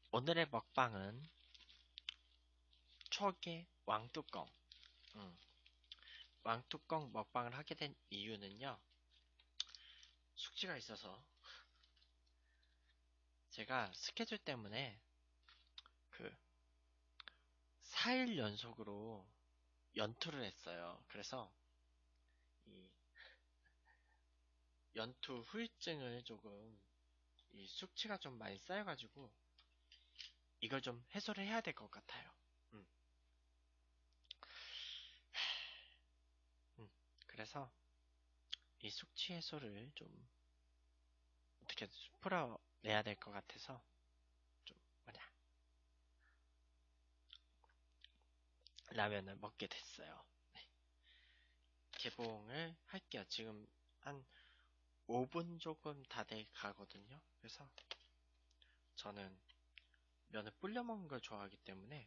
오늘의 먹방은 추억의 왕뚜껑. 왕뚜껑 먹방을 하게 된 이유는요, 숙제가 있어서 제가 스케줄 때문에 그 4일 연속으로 연투를 했어요. 그래서 이 연투 후유증을 조금, 이 숙취가 좀 많이 쌓여가지고 이걸 좀 해소를 해야 될 것 같아요. 음, 그래서 이 숙취 해소를 좀 어떻게 풀어내야 될 것 같아서 좀 뭐냐, 라면을 먹게 됐어요. 개봉을 할게요. 지금 한 5분 조금 다 돼 가거든요. 그래서 저는 면을 불려 먹는 걸 좋아하기 때문에,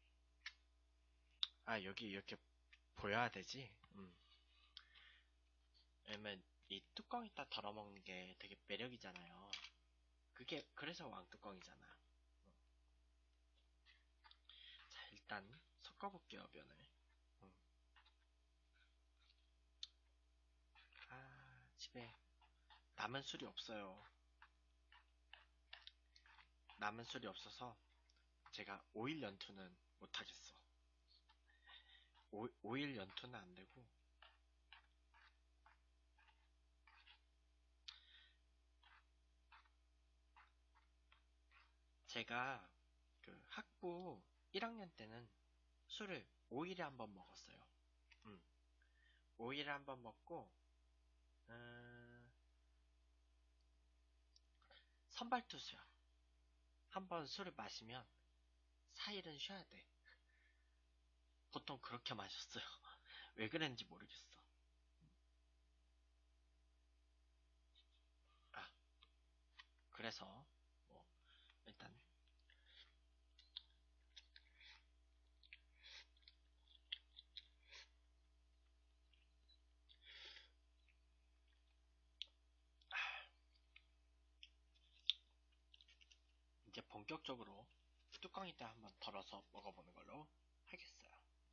여기 이렇게 보여야 되지. 왜냐면 이 뚜껑에다 덜어 먹는 게 되게 매력이잖아요. 그게 그래서 왕뚜껑이잖아. 자, 일단 섞어볼게요, 면을. 음. 집에 남은 술이 없어요. 남은 술이 없어서 제가 오일 연투는 못하겠어. 오일 연투는 안 되고, 제가 그 학부 1학년 때는 술을 5일에 한 번 먹었어요. 5일에 한 번 먹고, 선발투수야. 한 번 술을 마시면 4일은 쉬어야 돼. 보통 그렇게 마셨어요. 왜 그랬는지 모르겠어. 아, 그래서 뭐 일단 이제 본격적으로 뚜껑이다 한번 덜어서 먹어보는 걸로 하겠어요.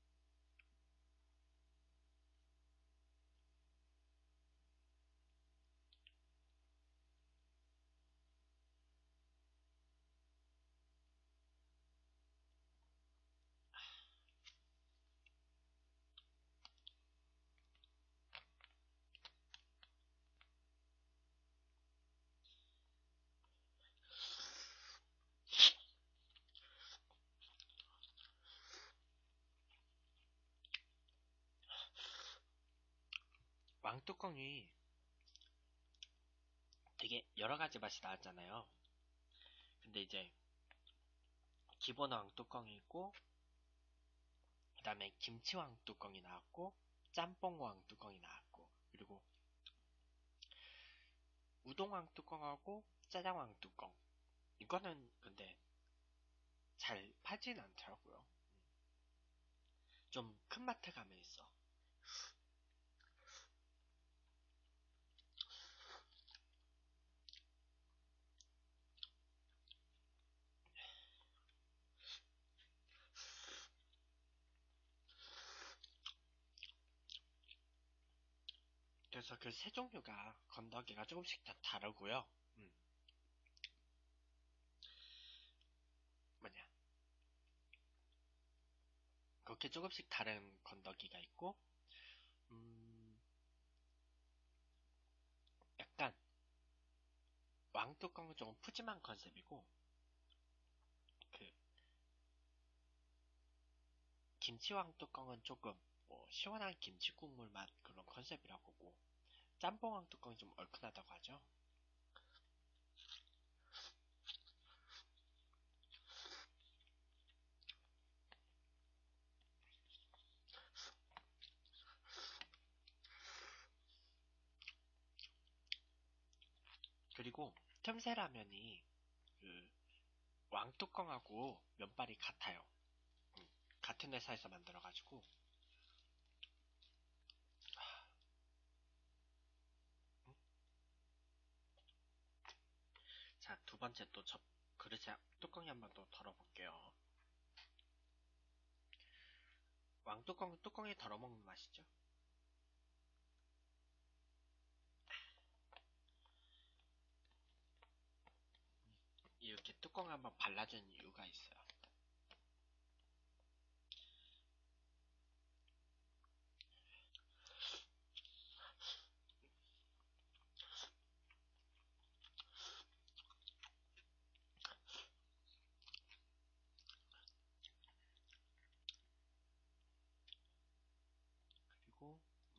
왕뚜껑이 되게 여러 가지 맛이 나왔잖아요. 근데 이제 기본 왕뚜껑이 있고, 그 다음에 김치 왕뚜껑이 나왔고, 짬뽕 왕뚜껑이 나왔고, 그리고 우동 왕뚜껑하고 짜장 왕뚜껑. 이거는 근데 잘 팔진 않더라고요. 좀 큰 마트 가면 있어. 그래서 그 세 종류가 건더기가 조금씩 다 다르고요. 뭐냐, 그렇게 조금씩 다른 건더기가 있고, 음, 약간 왕뚜껑은 조금 푸짐한 컨셉이고, 그 김치 왕뚜껑은 조금 뭐 시원한 김치 국물 맛 그런 컨셉이라고 보고, 짬뽕 왕뚜껑이 좀 얼큰하다고 하죠. 그리고 틈새 라면이 그 왕뚜껑하고 면발이 같아요. 같은 회사에서 만들어가지고. 자, 두 번째 또 그릇에 뚜껑이 한번 또 덜어볼게요. 왕뚜껑 뚜껑에 덜어먹는 맛이죠. 이렇게 뚜껑 한번 발라주는 이유가 있어요. 그리고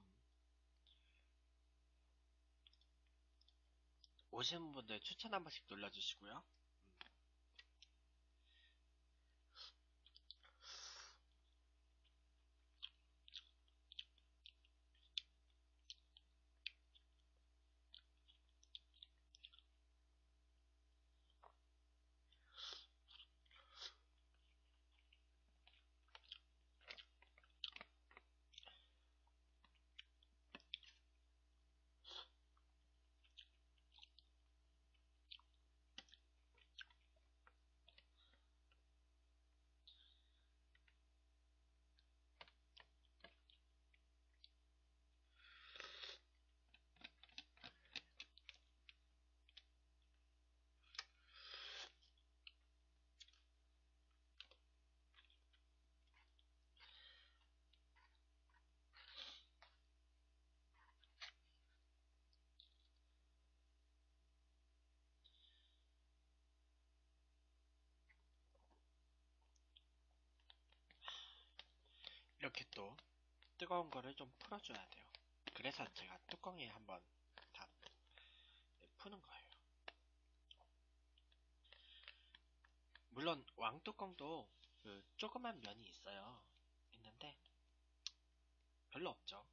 오시는 분들 추천 한 번씩 눌러주시고요. 이렇게 또 뜨거운 거를 좀 풀어줘야 돼요. 그래서 제가 뚜껑에 한번 다 푸는 거예요. 물론 왕뚜껑도 그 조그만 면이 있어요. 있는데 별로 없죠.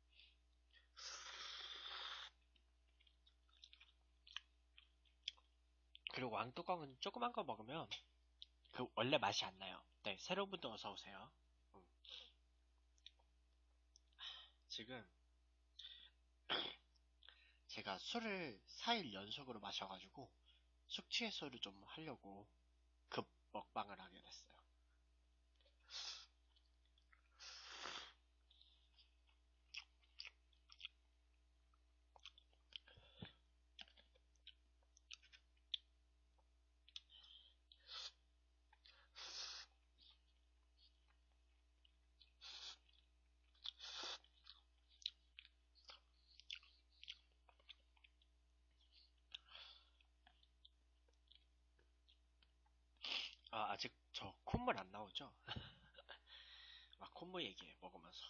그리고 왕뚜껑은 조그만 거 먹으면 그 원래 맛이 안 나요. 네, 새로운 분도 어서 오세요. 지금 제가 술을 4일 연속으로 마셔가지고 숙취 해소를 좀 하려고 급 먹방을 하게 됐어요. 아, 아직 저 콧물 안 나오죠? 막 콧물 얘기해 먹으면서.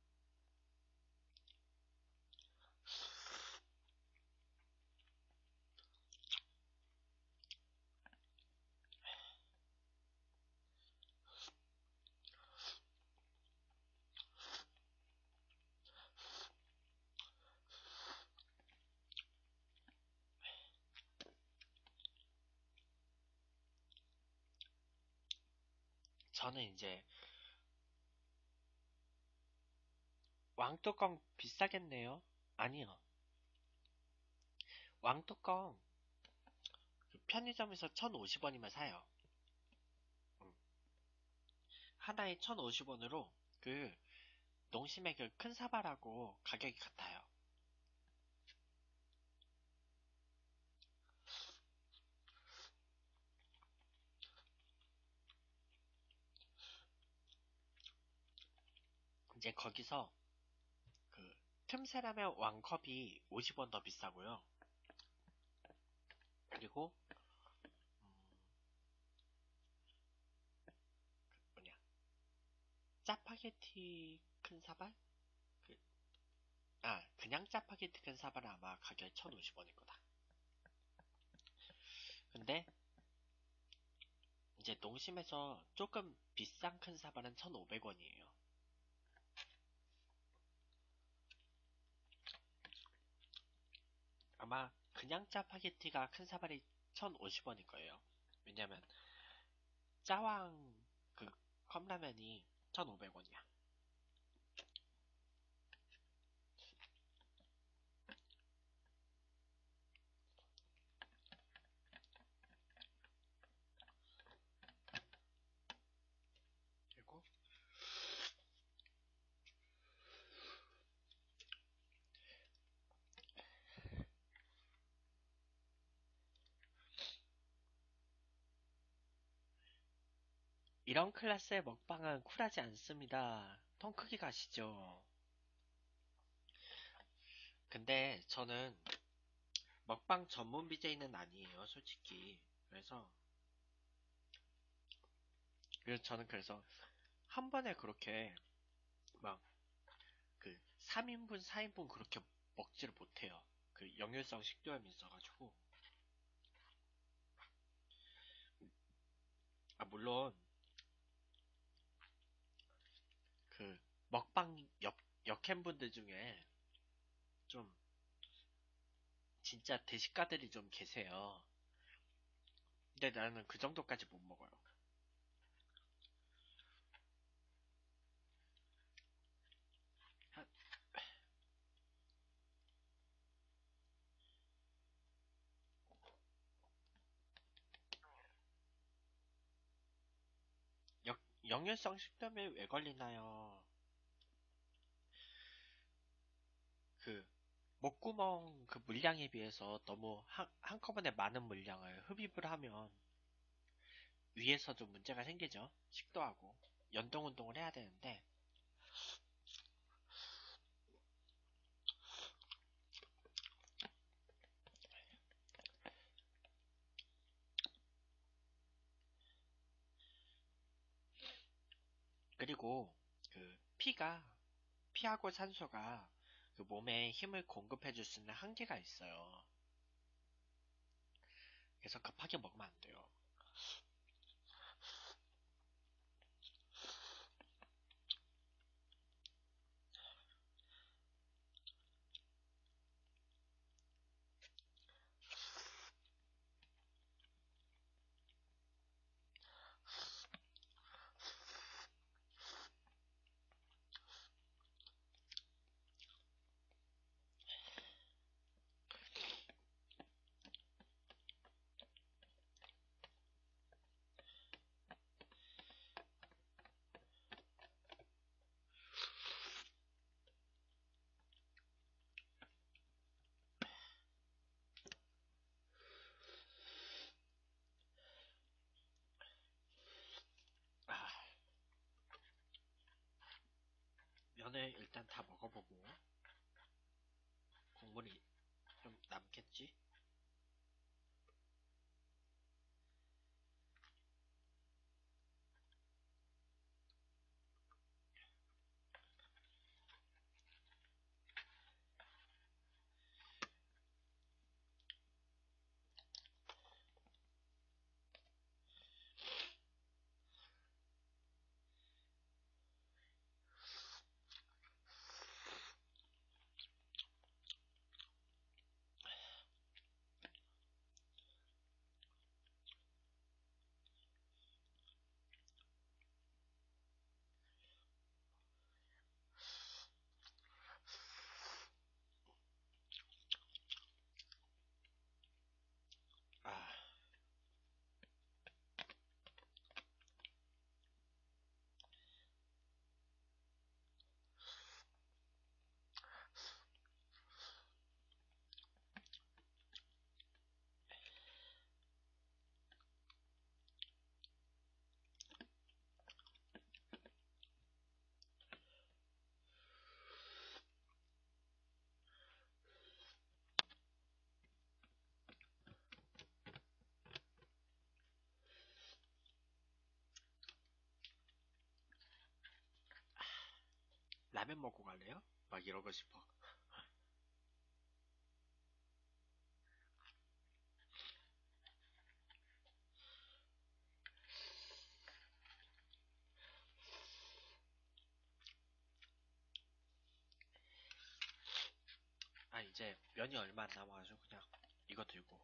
저는 이제 왕뚜껑 비싸겠네요? 아니요. 왕뚜껑 그 편의점에서 1,050원이면 사요. 하나에 1,050원으로 그 농심의 그 큰 사발하고 가격이 같아요. 이제 거기서 그 틈새라면 왕컵이 50원 더 비싸고요. 그리고 뭐냐 짜파게티 큰 사발? 그냥 짜파게티 큰 사발은 아마 가격이 1,050원일 거다. 근데 이제 농심에서 조금 비싼 큰 사발은 1,500원이에요. 아마 그냥 짜파게티가 큰 사발이 1,050원일 거예요. 왜냐면 짜왕 그 컵라면이 1,500원이야. 이런 클래스의 먹방은 쿨하지 않습니다. 통 크게 가시죠. 근데 저는 먹방 전문 BJ는 아니에요, 솔직히. 그래서 저는 한 번에 그렇게 막 그 3인분, 4인분 그렇게 먹지를 못해요. 그 역류성 식도염이 있어가지고. 아, 물론 그 먹방 역캠분들 중에 좀 진짜 대식가들이 좀 계세요. 근데 나는 그 정도까지 못 먹어요. 한- 역류성 식도염에 왜 걸리나요? 그 목구멍 그 물량에 비해서 너무 한꺼번에 많은 물량을 흡입을 하면 위에서 좀 문제가 생기죠. 식도하고 연동 운동을 해야 되는데. 그리고 그 피하고 산소가 그 몸에 힘을 공급해줄 수 있는 한계가 있어요. 그래서 급하게 먹으면 안 돼요. 아, 면을 일단 다 먹어보고 국물이 좀 남겠지? 아, 라면 먹고 갈래요? 막 이러고 싶어. 아, 이제 면이 얼마 안 남아가지고 그냥 이거 들고.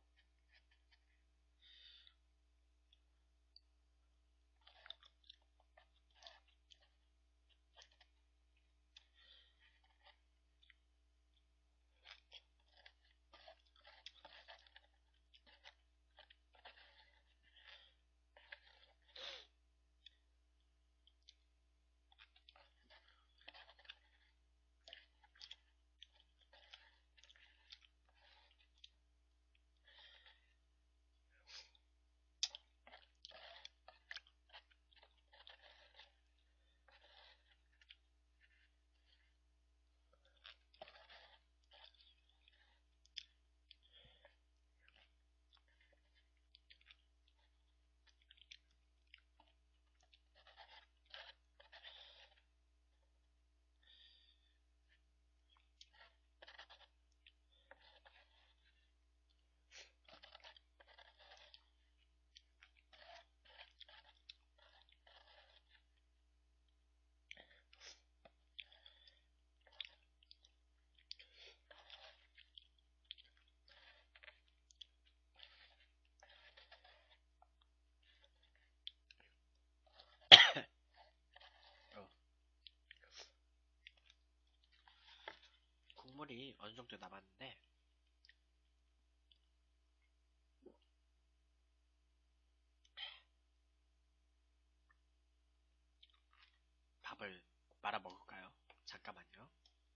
국물이 어느 정도 남았는데 밥을 말아 먹을까요? 잠깐만요.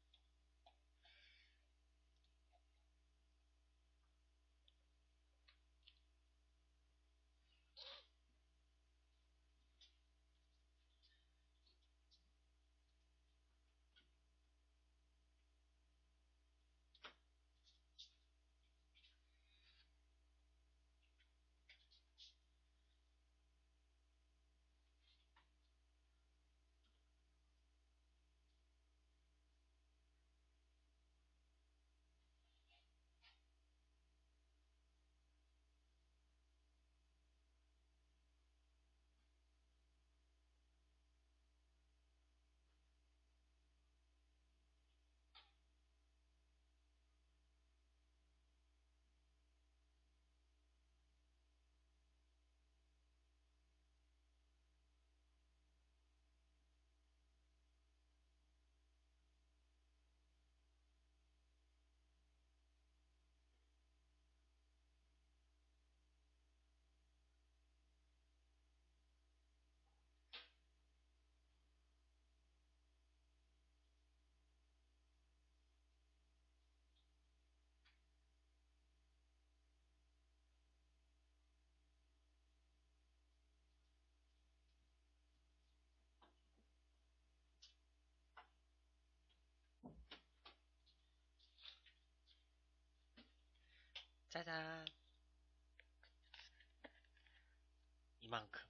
짜잔! 이만큼.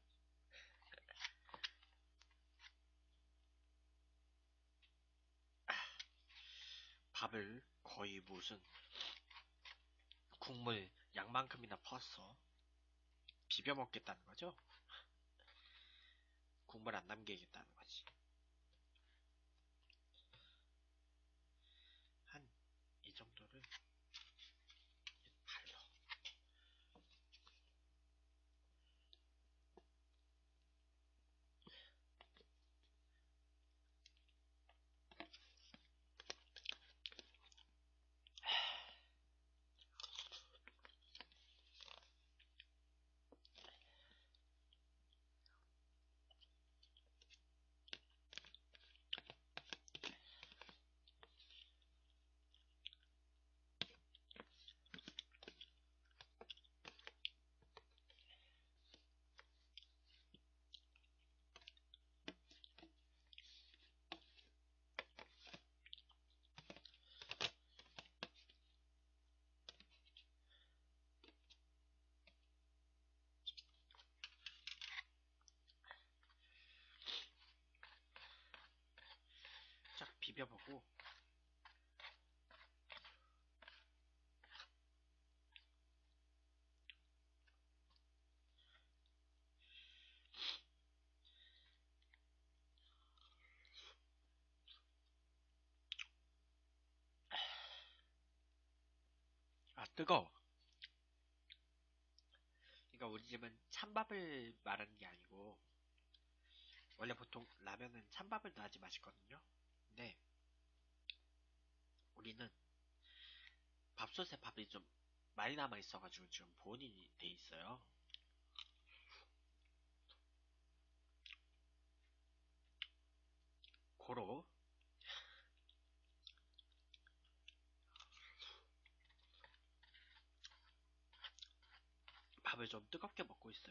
밥을 거의 무슨 국물 양만큼이나 퍼서 비벼 먹겠다는 거죠? 국물 안 남기겠다는 거지. 한 이 정도를 발로. 쫙 비벼보고 아 뜨거워. 그러니까 우리 집은 찬밥을 말하는 게 아니고 원래 보통 라면은 찬밥을 넣어야지 맛있거든요. 근데 우리는 밥솥에 밥이 좀 많이 남아 있어가지고 지금 보온이 돼 있어요. 고로 밥을 좀 뜨겁게 먹고 있어요.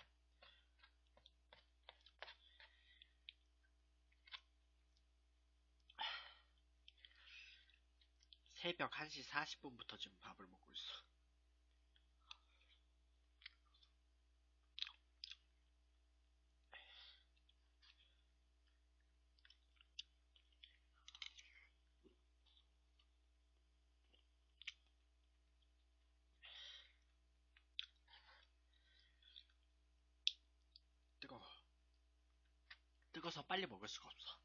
새벽 1시 40분부터 지금 밥을 먹고 있어. 뜨거워. 뜨거워서 빨리 먹을 수가 없어.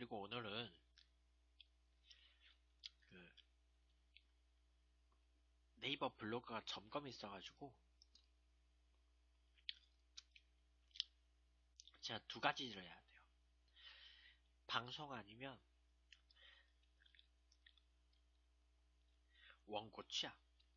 그리고 오늘은 그 네이버 블로그가 점검이 있어가지고 제가 두 가지를 해야 돼요. 방송 아니면 원고 취합.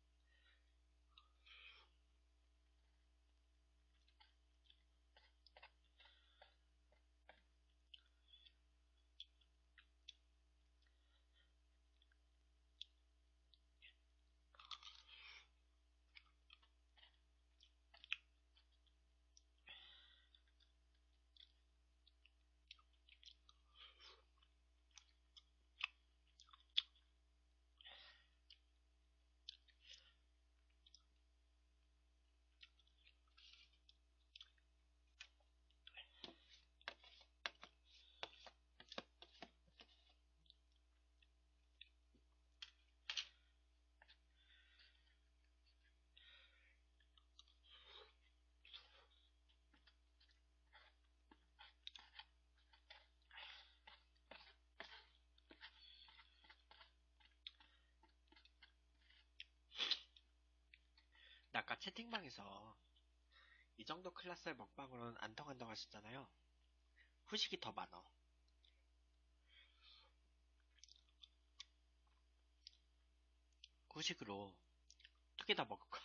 아까 채팅방에서 이 정도 클래스의 먹방으로는 안 통한다고 하셨잖아요. 후식이 더 많어. 후식으로 2개 다 먹을까?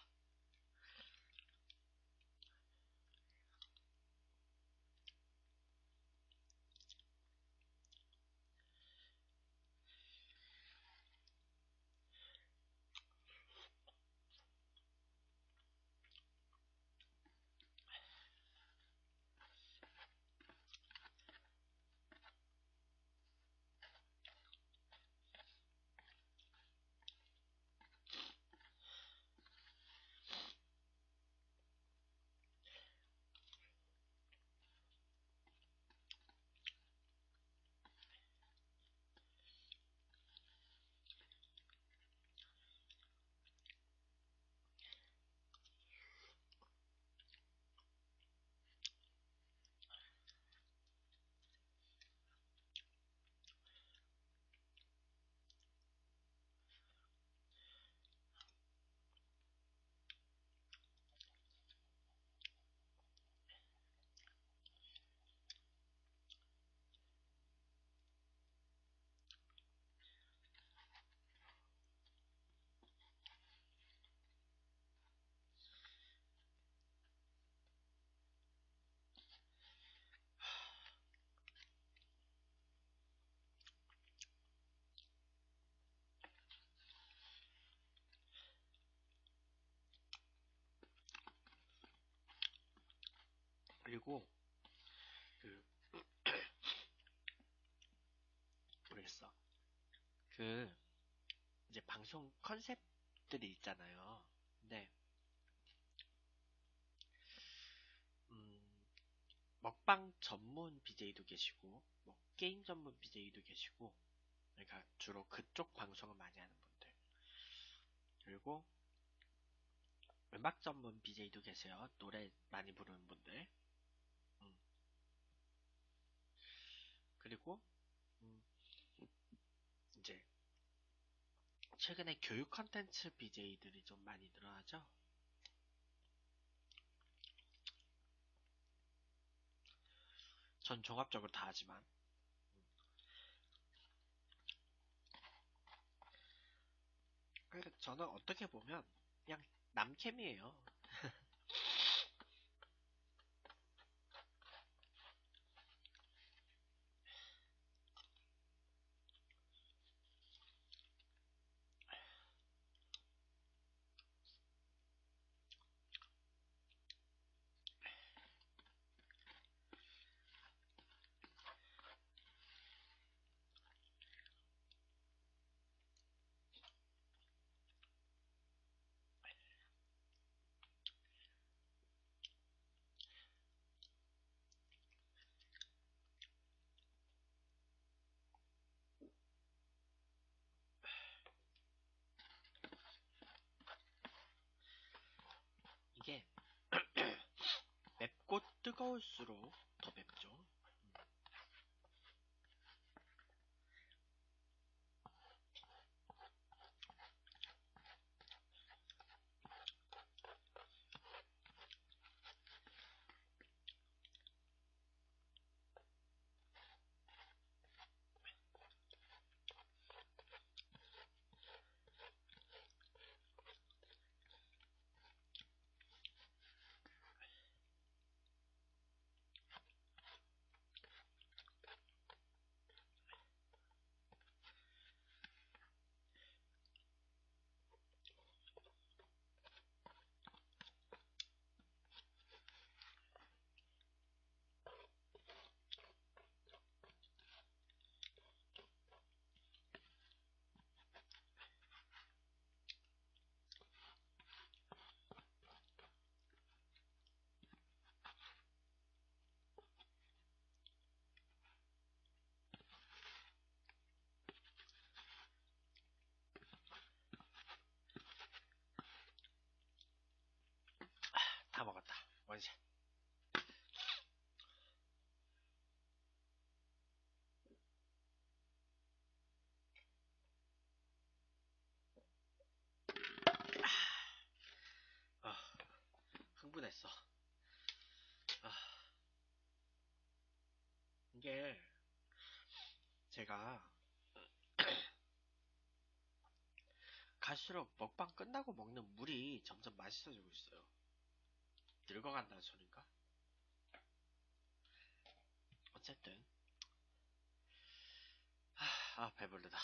그리고 그 모르겠어. 그 이제 방송 컨셉들이 있잖아요. 근데 음, 먹방 전문 BJ도 계시고 뭐 게임 전문 BJ도 계시고, 그러니까 주로 그쪽 방송을 많이 하는 분들, 그리고 음악 전문 BJ도 계세요. 노래 많이 부르는 분들. 음, 그리고 음, 이제 최근에 교육 컨텐츠 BJ들이 좀 많이 늘어나죠. 전 종합적으로 다 하지만 그러니까 저는 어떻게 보면 그냥 남캠이에요. 이게 맵고 뜨거울수록 더 맵죠. 이게 제가 갈수록 먹방 끝나고 먹는 물이 점점 맛있어지고 있어요. 늙어간다는 소린가? 어쨌든 배부르다.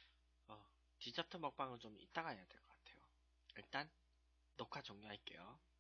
디저트 먹방은 좀 이따가 해야 될 것 같아요. 일단 녹화 종료할게요.